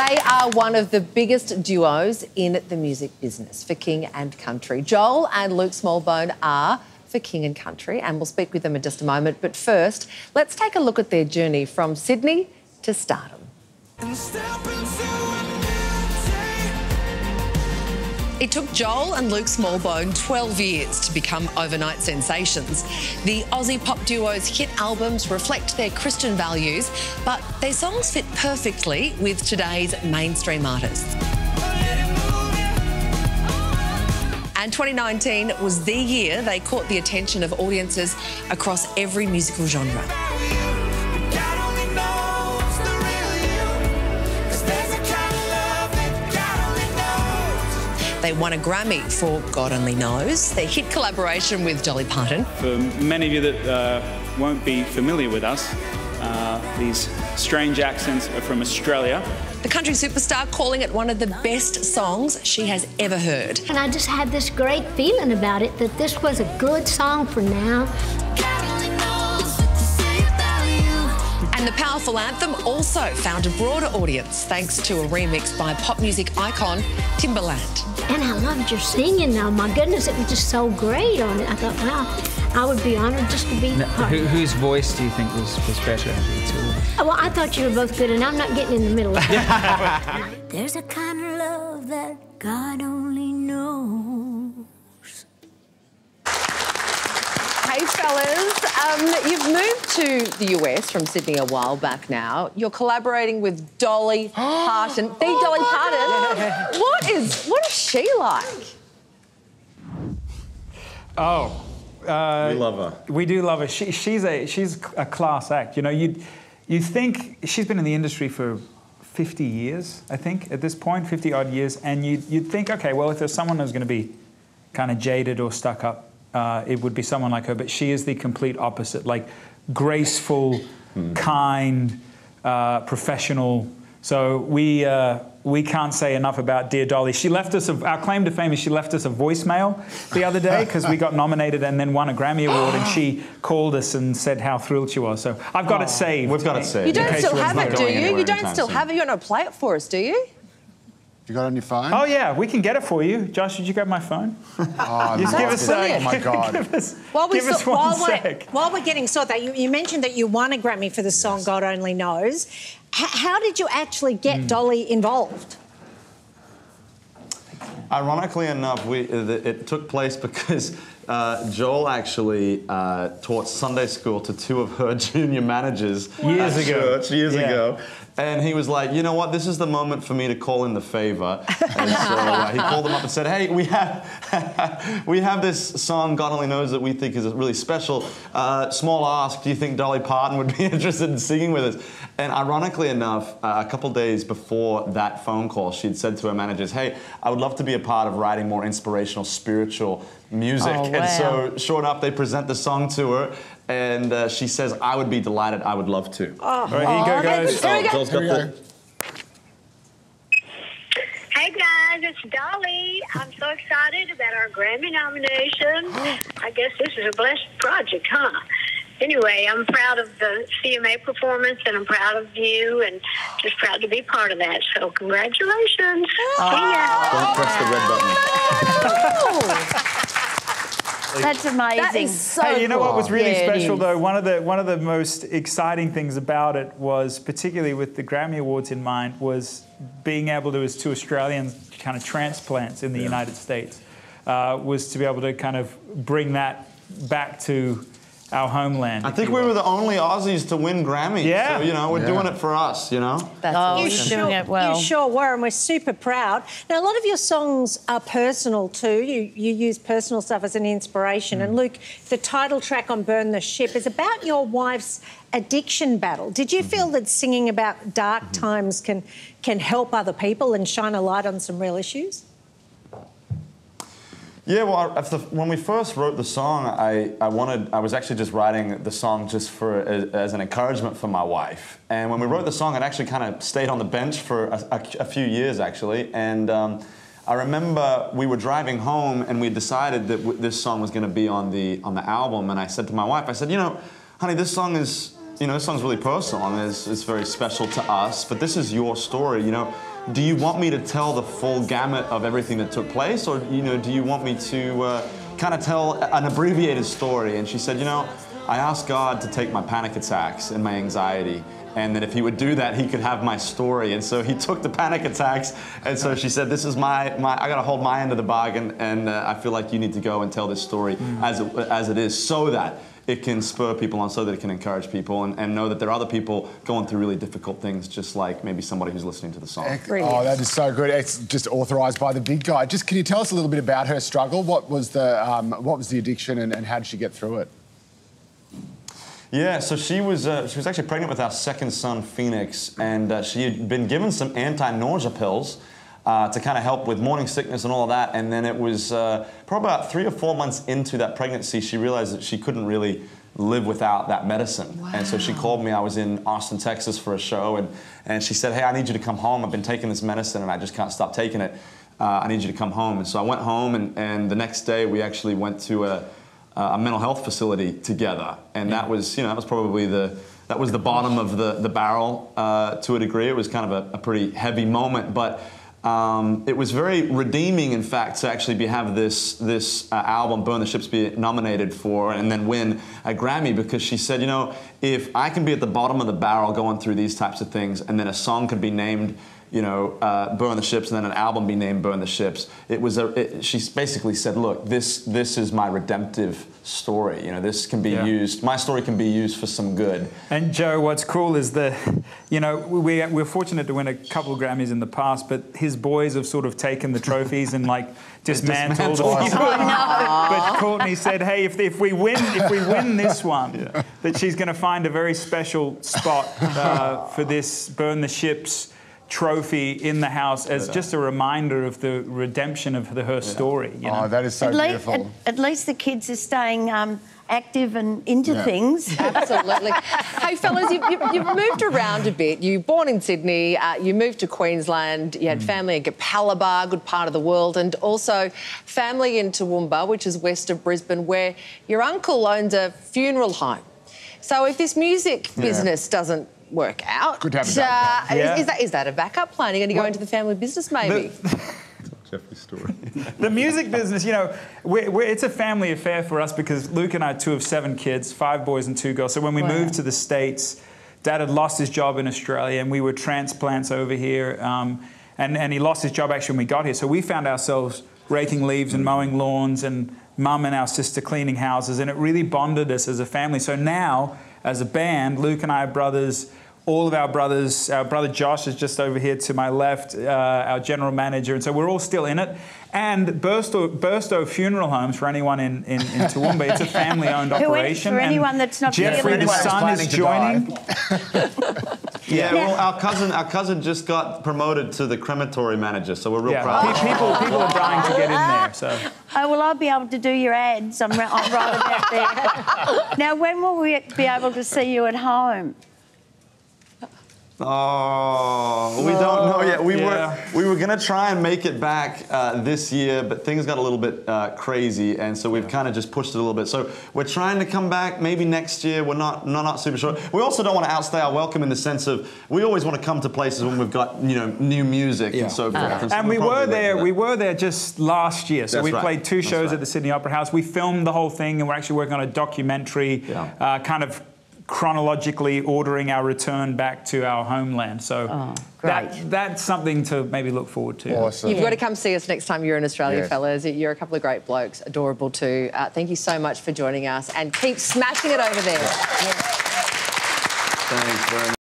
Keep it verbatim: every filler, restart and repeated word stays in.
They are one of the biggest duos in the music business for King and Country. Joel and Luke Smallbone are for King and Country, and we'll speak with them in just a moment. But first, let's take a look at their journey from Sydney to stardom. It took Joel and Luke Smallbone twelve years to become overnight sensations. The Aussie pop duo's hit albums reflect their Christian values, but their songs fit perfectly with today's mainstream artists. And twenty nineteen was the year they caught the attention of audiences across every musical genre. They won a Grammy for God Only Knows, their hit collaboration with Dolly Parton. For many of you that uh, won't be familiar with us, uh, these strange accents are from Australia. The country superstar calling it one of the best songs she has ever heard. And I just had this great feeling about it, that this was a good song for now. And the powerful anthem also found a broader audience thanks to a remix by pop music icon Timbaland. And I loved your singing, though. My goodness, it was just so great on it. I thought, wow, I would be honoured just to be now, part who, of it. Whose voice do you think was, was better of the two? Well, I thought you were both good, and I'm not getting in the middle of it. There's a kind of love that God only knows. Hey, fellas. Um, you've moved to the U S from Sydney a while back now. You're collaborating with Dolly Parton. The oh Dolly Parton. What is, what is she like? Oh. Uh, we love her. We do love her. She, she's, a, she's a class act. You know, you'd, you'd think she's been in the industry for fifty years, I think, at this point, fifty odd years. And you'd, you'd think, okay, well, if there's someone who's going to be kind of jaded or stuck up, Uh, it would be someone like her, but she is the complete opposite, like graceful, mm. kind, uh, professional. So we uh, we can't say enough about dear Dolly. She left us, a, our claim to fame is she left us a voicemail the other day because we got nominated and then won a Grammy Award, and she called us and said how thrilled she was. So I've got oh. it saved. We've got it saved. You don't still have it, do you? You don't still soon. have it? You're not to play it for us, do you? You got it on your phone? Oh yeah, we can get it for you. Josh, did you grab my phone? Oh, Just give us, uh, oh my God. give us, while we give us one while sec. We're, while we're getting sorted, you, you mentioned that you won a Grammy for the song yes. God Only Knows. H how did you actually get mm. Dolly involved? Ironically enough, we, it took place because uh, Joel actually uh, taught Sunday school to two of her junior managers years at ago. Church, years yeah. ago. And he was like, you know what, this is the moment for me to call in the favour. And so uh, he called them up and said, hey, we have we have this song, God Only Knows, that we think is really special. Uh, small ask, do you think Dolly Parton would be interested in singing with us? And ironically enough, uh, a couple days before that phone call, she'd said to her managers, hey, I would love to be a part of writing more inspirational, spiritual music. Oh, wow. And so, sure enough, they present the song to her. And uh, she says, I would be delighted, I would love to. Oh, All right, here you go, guys. Here we go. Oh, Joel's got the... Hey guys, it's Dolly. I'm so excited about our Grammy nomination. I guess this is a blessed project, huh? Anyway, I'm proud of the C M A performance, and I'm proud of you, and just proud to be part of that. So congratulations. Oh. See ya. Don't press the red button. That's amazing. That is so Hey, you know cool. what was really yeah, special though? One of the one of the most exciting things about it was, particularly with the Grammy Awards in mind, was being able to, as two Australian kind of transplants in the yeah. United States, uh, was to be able to kind of bring that back to our homeland. I think we were the only Aussies to win Grammys. Yeah. So, you know, we're yeah. doing it for us, you know? That's oh, awesome. you're sure, doing it well. You sure were, and we're super proud. Now, a lot of your songs are personal too. You, you use personal stuff as an inspiration. Mm. And Luke, the title track on Burn the Ship is about your wife's addiction battle. Did you mm-hmm. feel that singing about dark mm-hmm. times can, can help other people and shine a light on some real issues? Yeah, well, after, when we first wrote the song, I, I wanted, I was actually just writing the song just for as, as an encouragement for my wife. And when we wrote the song, it actually kind of stayed on the bench for a, a, a few years, actually. And um, I remember we were driving home, and we decided that w this song was going to be on the on the album. And I said to my wife, I said, you know, honey, this song is, you know, this song's really personal, and it's, it's very special to us. But this is your story, you know. do you want me to tell the full gamut of everything that took place, or you know, do you want me to uh, kind of tell an abbreviated story? And she said, you know, I asked God to take my panic attacks and my anxiety, and that if he would do that, he could have my story. And so he took the panic attacks, and so she said, this is my, my I gotta hold my end of the bargain, and uh, I feel like you need to go and tell this story mm. as, it, as it is, so that it can spur people on, so that it can encourage people, and, and know that there are other people going through really difficult things, just like maybe somebody who's listening to the song. Oh, that is so good. It's just authorised by the big guy. Just, can you tell us a little bit about her struggle? What was the, um, what was the addiction, and, and how did she get through it? Yeah, so she was uh, she was actually pregnant with our second son, Phoenix, and uh, she had been given some anti-nausea pills uh, to kind of help with morning sickness and all of that. And then it was uh, probably about three or four months into that pregnancy, she realized that she couldn't really live without that medicine. Wow. And so she called me. I was in Austin, Texas for a show, and, and she said, hey, I need you to come home. I've been taking this medicine and I just can't stop taking it. Uh, I need you to come home. And so I went home, and, and the next day we actually went to a Uh, a mental health facility together, and yeah. that was, you know, that was probably the that was the bottom of the the barrel uh, to a degree. It was kind of a, a pretty heavy moment, but um, it was very redeeming, in fact, to actually be have this this uh, album, Burn the Ships, be nominated for and then win a Grammy, because she said, you know, if I can be at the bottom of the barrel going through these types of things, and then a song could be named, you know, uh, Burn the Ships, and then an album be named Burn the Ships. It was a, it, she basically said, look, this this is my redemptive story. You know, this can be yeah. used, my story can be used for some good. And Joe, what's cool is the, you know, we, we're fortunate to win a couple of Grammys in the past, but his boys have sort of taken the trophies and like dismantled all of them. Oh, no. But Courtney said, hey, if, if we win, if we win this one, yeah. that she's going to find a very special spot uh, for this Burn the Ships trophy in the house as just a reminder of the redemption of the, her story. You know? Oh, that is so at beautiful. Least, at, at least the kids are staying um, active and into yeah. things. Absolutely. Hey, fellas, you, you, you've moved around a bit. You were born in Sydney, uh, you moved to Queensland, you had mm. family in Capalaba, good part of the world, and also family in Toowoomba, which is west of Brisbane, where your uncle owns a funeral home. So if this music yeah. business doesn't work out. Good to have a backup. Uh, yeah. is, is, that, is that a backup plan? Are you going to go into the family business, maybe? The, Jeffrey's story. The music business, you know, we're, we're, it's a family affair for us, because Luke and I are two of seven kids, five boys and two girls. So when we wow. moved to the States, Dad had lost his job in Australia, and we were transplants over here. Um, and, and he lost his job actually when we got here. So we found ourselves raking leaves and mowing lawns, and Mum and our sister cleaning houses, and it really bonded us as a family. So now, as a band, Luke and I are brothers. All of our brothers, our brother Josh is just over here to my left, uh, our general manager, and so we're all still in it. And Burstow, Burstow Funeral Homes, for anyone in, in, in Toowoomba, it's a family-owned operation. For anyone that's not Jeffrey, his son, is joining. yeah, well, our cousin, our cousin just got promoted to the crematory manager, so we're real yeah. proud. People, people are dying to get in there. So. Oh, well, I'll be able to do your ads. I'm, right, I'm right about there. Now, when will we be able to see you at home? Oh, we don't know yet. We yeah. were we were gonna try and make it back uh, this year, but things got a little bit uh, crazy, and so we've yeah. kind of just pushed it a little bit. So we're trying to come back maybe next year. We're not not, not super sure. We also don't want to outstay our welcome in the sense of we always want to come to places when we've got, you know, new music yeah. and so forth. Uh, and so and we were there. We were there just last year. So That's we right. played two shows right. at the Sydney Opera House. We filmed the whole thing, and we're actually working on a documentary, yeah. uh, kind of chronologically ordering our return back to our homeland. So oh, that, that's something to maybe look forward to. Awesome. You've got to come see us next time you're in Australia, yes. fellas. You're a couple of great blokes, adorable too. Uh, thank you so much for joining us, and keep smashing it over there. Yeah. Yeah. Thanks very much.